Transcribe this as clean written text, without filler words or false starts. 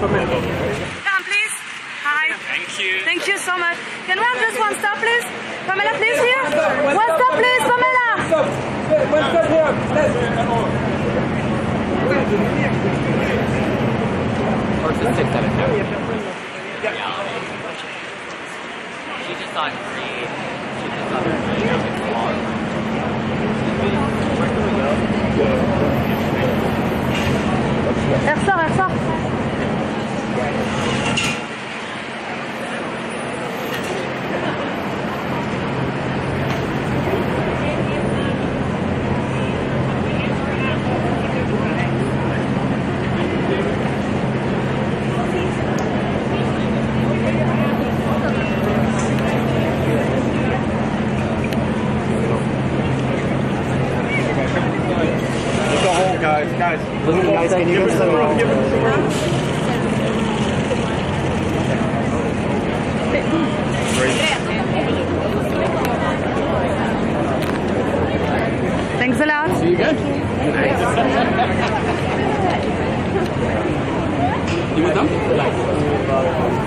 Come, please. Hi. Thank you. Thank you so much. Can we have just one stop, please? Pamela, please, here. One stop, please, Pamela. One stop here. Artistic that she just thought green. She just thought green. Elle sort, elle sort. Guys, listen, guys, can you give us the room? Thanks a lot. See you again. You with them?